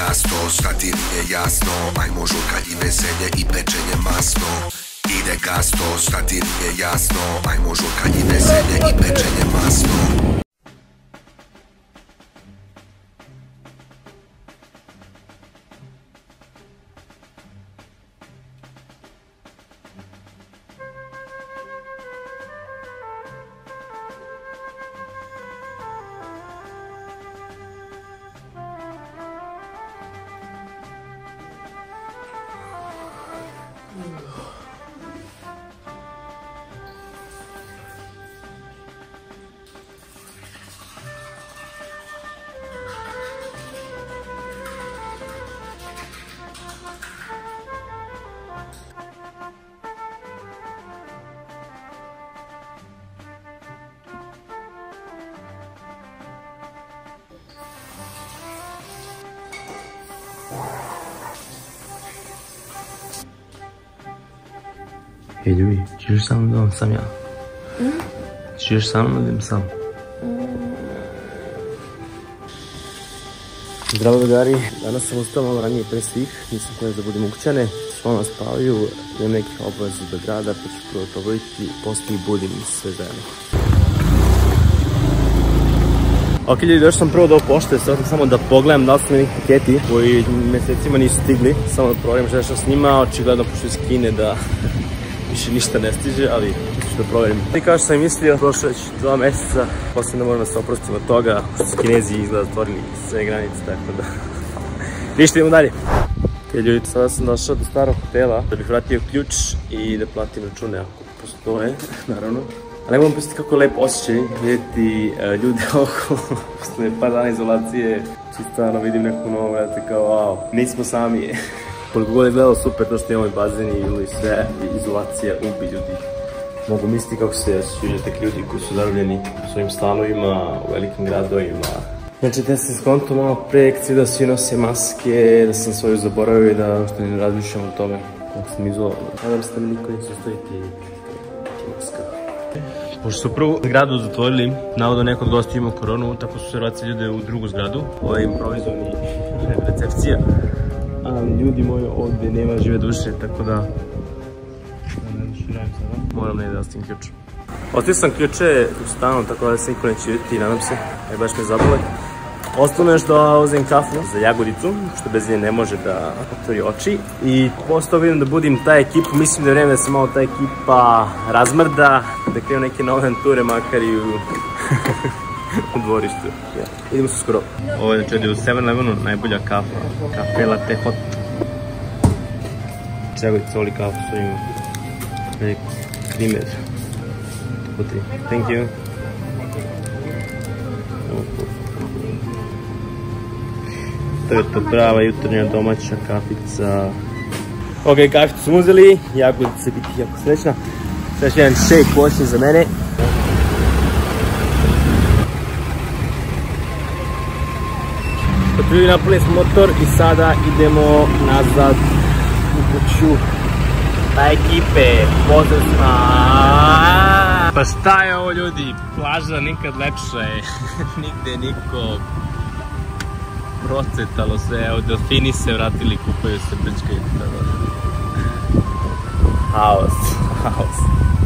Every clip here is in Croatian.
gasto, šta ti nije jasno, ajmo žurka i veselje i pečenje masno. Ide gasto, šta ti nije jasno, ajmo žurka i veselje i pečenje masno. Ej ljubi, ćeš još sa mnom da vam sam ja? Ćeš još sa mnom da idem sam? Zdravo drugari, danas sam ustao malo ranije pre svih, nisam htio da budem ukućane, ono spavaju, imam nekih obaveza do grada, pa ću prvo to voditi, poslije budim sve zajedno. Ok ljudi, došao sam prvo do pošte, samo da pogledam da li su mi neki paketi koji mesecima nisu stigli, samo da provjerim šta sam s njima, očigledno pošto iz Kine da više ništa ne stiže, ali ću da provjerim. I kao što sam mislio, prošlo već 2 mjeseca, poslije da moram da se oprostim od toga, što su Kinezi izgleda zatvorili sve granice, tako da ništa, idemo dalje. Ok ljudi, sada sam došao do starog hotela da bih vratio ključ i da platim račune ako postoje, naravno. A ne mogu pustiti kako je lep osjećaj vidjeti ljude oko, posle par dana izolacije, čisto vidim neku novu, vrati kao wow, nismo sami. Koliko god je gledalo super to što imamo i bazeni ili sve, izolacija ubi ljudi. Mogu misliti kako se osjećaju tek ljudi koji su zarobljeni u svojim stanovima, u velikim gradovima. Znači da sam skonto malo projekcije da svi nose maske, da sam svoju zaboravio i da što ne razmišljam o tome kako sam izolovan. Nadam se da mi niko neće ostaviti maska. Pošto su prvu zgradu zatvorili, navodno neko od gostiju imao koronu, tako su se vratili ljude u drugu zgradu. Ovo je improvizovani recepcija. Ali ljudi moji ovdje nema žive duše, tako da moram ne da ostavim ključ. Ostavio sam ključe u stanu, tako da se niko neće vidjeti, nadam se, jer baš me zabole. Ostalo još da uzem kafu za jagodicu, što bez nje ne može da otvori oči. I posle toga vidim da budim taj ekipu, mislim da je vreme da se malo ta ekipa razmrda, da krenu neke nove avanture, makar i u dvorištu. Idemo se skoro. Ovo je znači u 7-Elevenu najbolja kafa, kafe latte hot. Jagodica voli kafu s ovim neki krimer. Thank you. To je to prava jutarnja domaća kafica. Ok, kaficu smo uzeli, jagodica biti jako srećna. Sad ću jedan shake poslije za mene. Ljudi, napunili smo motor i sada idemo nazad u kuću. Pa ekipe, pozdrav svima. Pa šta je ovo ljudi, plaža nikad lepša je, nigde niko. Procetalo se, evo delfini se vratili, kupaju se, brčkaju. Haos, haos.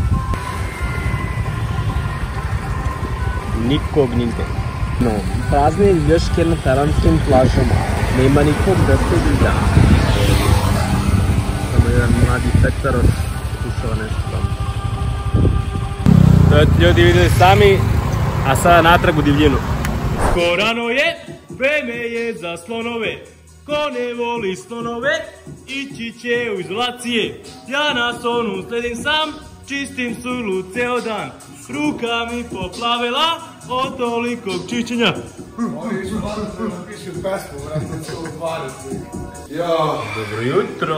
Nikog nigde. No, prazne lješke na taranskim plažama, nema nikog da se vidi. Samo jedan mladi Petaroš slušao nešto tamo. To ljudi vidjeli sami, a sada natrag u divljinu. Skorano je, vreme je za slonove, ko ne voli slonove, ići će u izolacije. Ja na slonu sledim sam, čistim sulu ceo dan, ruka mi poplavila od tolikog čišćenja. Oni išu vada da napišu pesmu, vrati se u 20. Jao. Dobro jutro.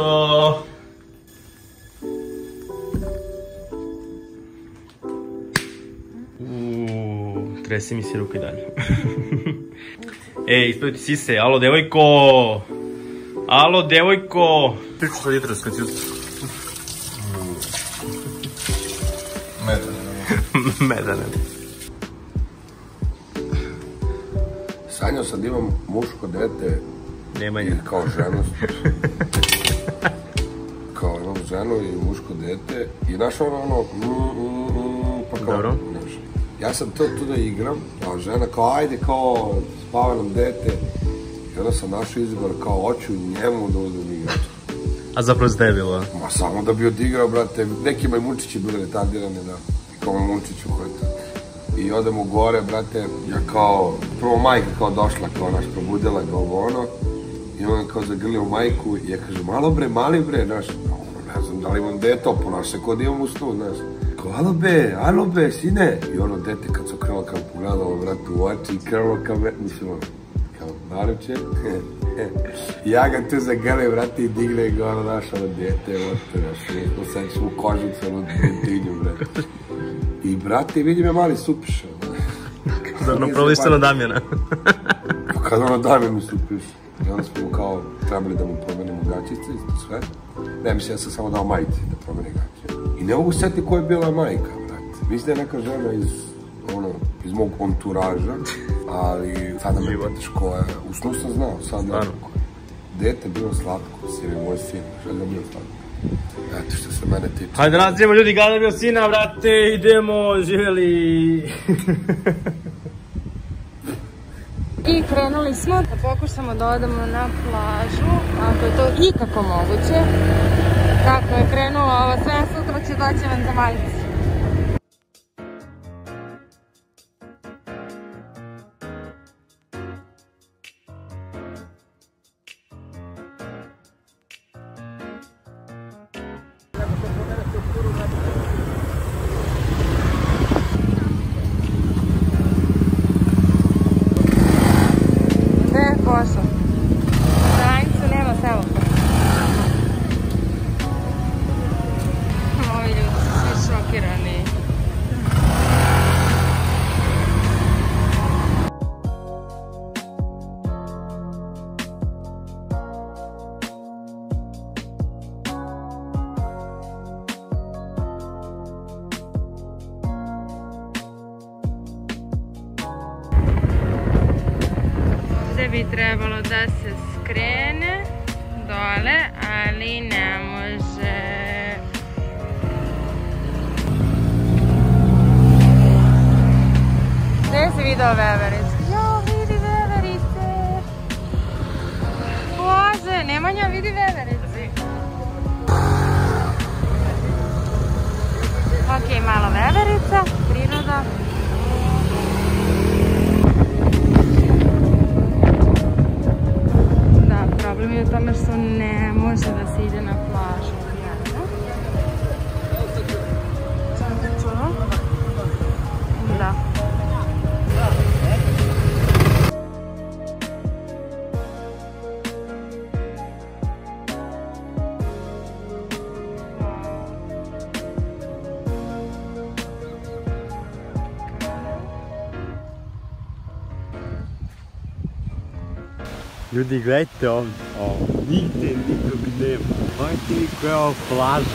Tresi mi se ruke dalje. Ej, ispraviti sise, alo devojko! Alo devojko! Priču sad jutro kad si ustao. Medane. Sanjao sam da imam muško dete Nemanja. I kao ženu. Kao imam ženu i muško dete. I znaš ono, pa kao, dobro. Znaš. Ja sam to tu da igram, a žena kao, ajde, kao, spava nam dete. I onda sam našao izbor, kao, hoću njemu da uzem igrač. A zapravo za tebe bilo? Ma samo da bi odigrao, brate, neki majmunčići bili retardirani, da. I kao majmunčiću koji to. I odemo gore, brate, ja kao, prvo majka kao došla, kao naš, probudila ga ovo ono. I on kao zagrlio majku i ja kažem, malo bre, mali bre, znaš. Ne znam da li imam deto, ponaš se kod imam u snu, znaš. Kao, alo be, sine. I ono dete kad su krenuo kao pogledalo, brate, u oči i krenulo kao me, mislim ono, kao, naruče. Ja ga tu zagrlim, brate, i digne ga ono, znaš, ono dete, znaš, sad ćemo u kožicu, ono dentinju, brate. I, brate, vidim je mali supiša. Zarno prolište na Damjana. Kada ono Damjanu supiša. I onda smo kao trebali da mu promenimo gaćice i sve. Ne, mislim, ja sam samo dao majici da promeni gaće. I ne mogu setiti koja je bila majka, brate. Mislim da je neka žena iz mog onturaža, ali sada me pitaš koja je. U snu sam znao, sad ne znam koja je. Dete bilo slatko, sin je moj sin, što je bilo slatko. Eto što se mene tiče. Hajde nastavimo ljudi, gledaj bio sina, brate, idemo, živjeli. I krenuli smo da pokušamo da odemo na plažu, ako je to ikako moguće. Kako je krenulo ovo sve, sutra će doći vanzemaljci. Bi trebalo da se skrene dole, ali ne može. Gde si video vevericu? Jo, vidi veverice! Bože, Nemanja, vidi veverice! Ok, malo veverica, priroda. Problem je u tome što ne može da se ide na plažu. Da. Ljudi, gledajte ovdje, nigde nikog nema. Pogledajte mi koja je ovo plaža.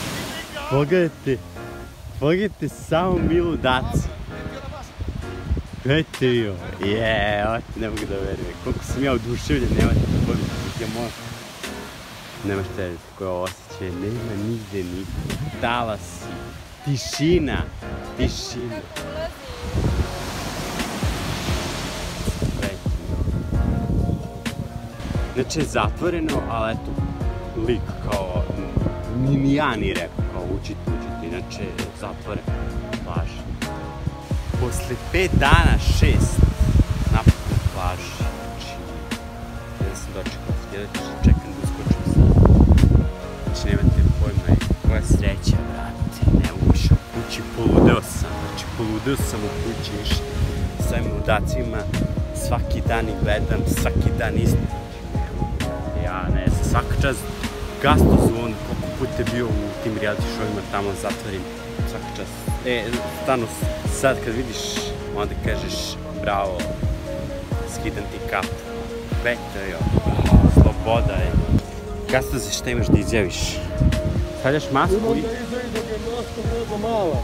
Pogledajte samo milu dacu. Gledajte vi ovo, ne mogu da verujem. Koliko sam ja oduševljen, nemate da pogledajte, ja možem. Nema šta je koje osjećaje, nema nigde nikog. Talasi, tišina. Znači je zatvoreno, ali eto, lik kao, ni ja ni rekao, kao učite, inače je zatvoreno, plaža. Posle 5 dana, 6, napokon plaži, znači, ja sam dočekao, čekam da uskočim sad. Znači, nemate pojma, koja sreća, brate, ne mogu više u kući, poludeo sam u kući, više, s ovim ludacima, svaki dan ih gledam, svaki dan isto. Ja ne znam, svaka čast Gastozone, koliko puta je bio u tim reality showima tamo zatvorim, svaka čast. Stvarno, sad kad vidiš, onda kažeš bravo, skidam ti kapu. Eto jo, sloboda je. Gastoze, šta imaš da izjaviš? Stavljaš masku i... Imam da izjavi dok je maska mnogo mala.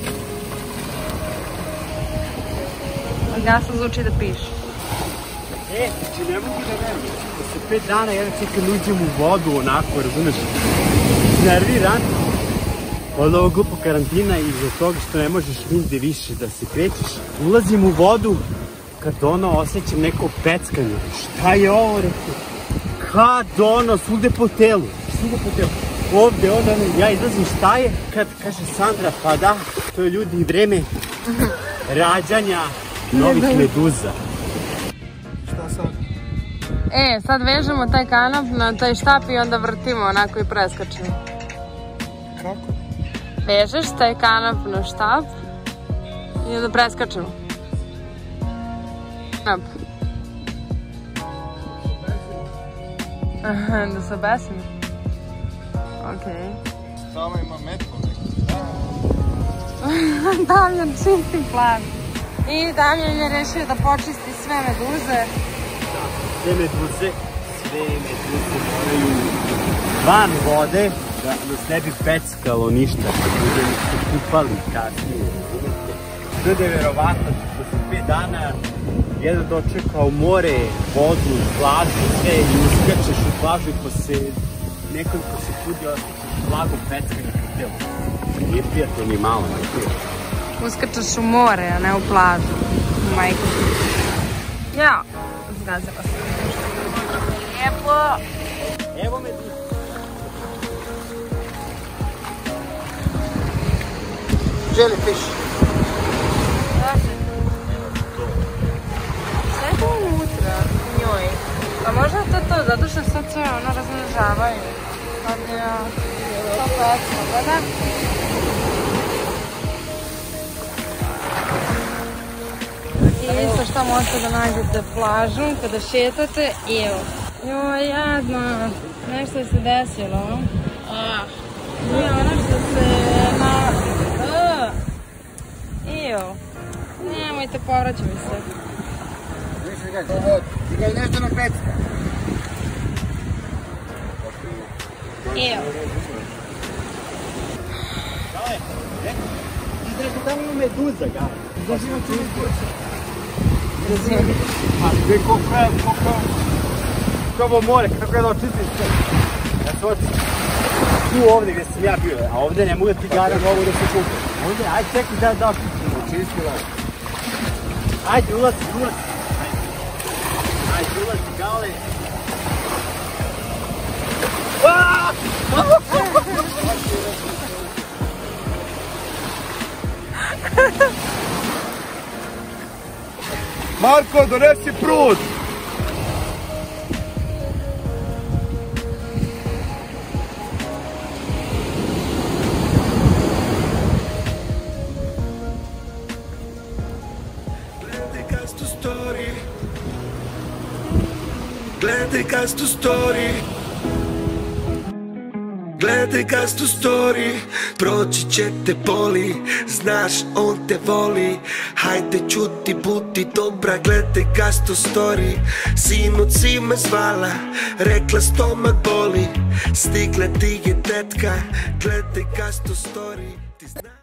Gastoz uči da piše. Znači ne mogu da verujem. Posle 5 dana ja čekam da uđem u vodu onako, razumeš? Nerviran od ovog glupog karantina i zbog toga što ne možeš nigde više da se krećeš. Ulazim u vodu kad osjećam neko peckanje. Šta je ovo, rekao? Kad svugde po telu. Ovde, ja izlazim, šta je? Kad kaže Sandra, pa da, to je ljudi vreme rađanja novih meduza. Šta sad? Sad vežemo taj kanap na taj štap i onda vrtimo onako i preskačemo. Kako? Vežeš taj kanap na štap i onda preskačemo. Da se obesim? Okej. Sama ima metko neki. Damjan čisti plan. I Damjan je rešio da počisti sve meduze. Sve meduze moraju van vode da nas ne bi peckalo ništa. Da budemo se kupali kasnije. To je verovatno, posle 5 dana jedan dočekao more, vodu, plažu, sve i uskačeš u plažu i posle nekoliko sekundi osjećaš blago peckanje po telu. Nije prijatno ni malo, nije prijatno. Uskačeš u more, a ne u plažu. Majko. Jao, zgazila sam. Lijepo. Evo me tu. Jellyfish. Sve je to unutra, njoj. A možda je to zato što sad sve razmnožavaju. Sad je to pecno, pa da? I isto što možete da nađete plažu kada šetate i evo. Joj, jadno, nešto se desilo. Nije ono što se Evo, nemojte, povraćaj mi se. Ti ga nešto na pecka. Evo. Znači tamo ima meduza, ga. Znači ima čuvi kuće. A gdje koliko ovo more, kako je da očistiš sve? Ja se oči. Tu ovdje gdje sam ja bio, a ovdje ne mogu da ti garam ovo da se kupe. Ovdje, ajde čekaj da očistimo. Očisti ovo. Ajde, ulazi. Ajde, ulazi, gale. Marko, donesi prut! Gledaj Gastu story. Gledaj Gastu story. Proći će te boli, znaš on te voli. Hajde čuti, budi dobra, gledaj Gastu story. Sinoć si me zvala, rekla stomak boli. Stigla ti je tetka, gledaj Gastu story.